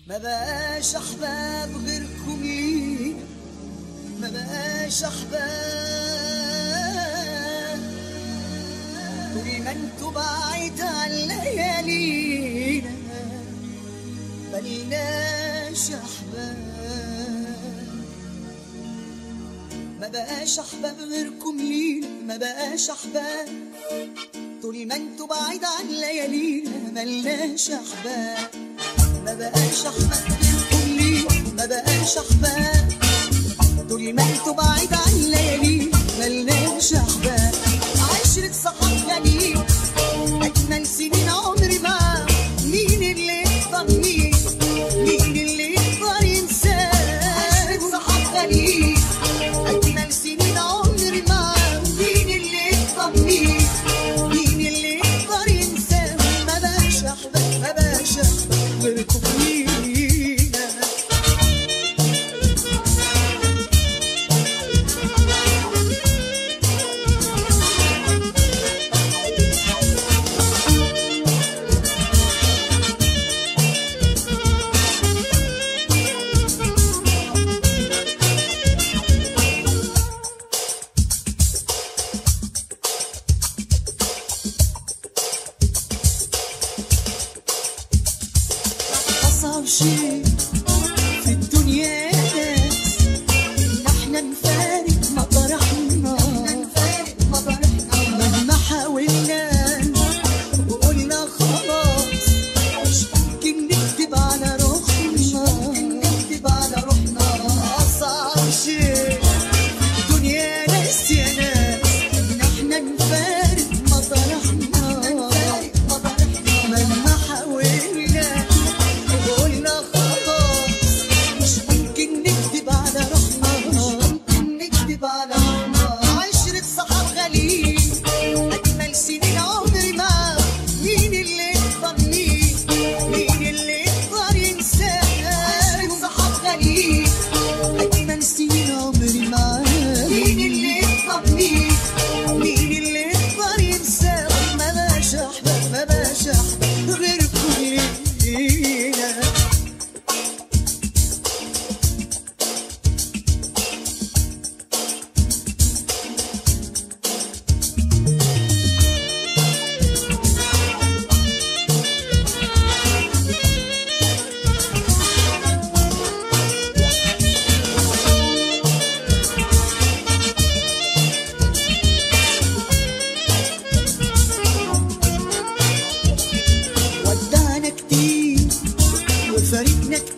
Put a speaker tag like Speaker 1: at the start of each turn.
Speaker 1: ما بقاش احباب غيركم لينا، ما بقاش احباب طول ما انتوا بعيد عن ليالينا، ملناش احباب. ما بقاش احباب غيركم لينا، ما بقاش احباب طول ما انتوا بعيد عن ليالينا، ملناش احباب. ما بقاش احباب غيركم لينا، ما بقاش احباب طول ما انتوا بعيد عن ليالينا، ملناش احباب. عشرة صحاب غاليين اجمل سنين عمري معاهم، مين اللي يقدر مين اللي يقدر ينساه؟ عشرة صحاب غاليين اجمل سنين عمري معاهم، مين اللي يقدر مين اللي يقدر ينساه؟ ما بقاش احباب، ما بقاش احباب غيركم لينا. أصعب شيء في الدنيا ناس إن احنا نفارق مطرحنا، مهما حاولنا وقلنا خلاص مش ممكن نكتب على روحنا، أصعب شيء في الدنيا ناس يا ناس إن احنا نفارق مطرحنا، مهما حاولنا وقلنا خلاص مش ممكن نكتب على روحنا، عشرة صحاب غاليين أجمل سنين عمري معاهم، مين اللي يقدر مين اللي يقدر ينساه؟ عشرة صحاب غاليين أجمل سنين عمري معاهم، مين اللي يقدر مين اللي يقدر ينساه؟ ما بقاش أحباب، ما بقاش أحباب غيركم لينا. ودعنا كتير وفارقنا كتير،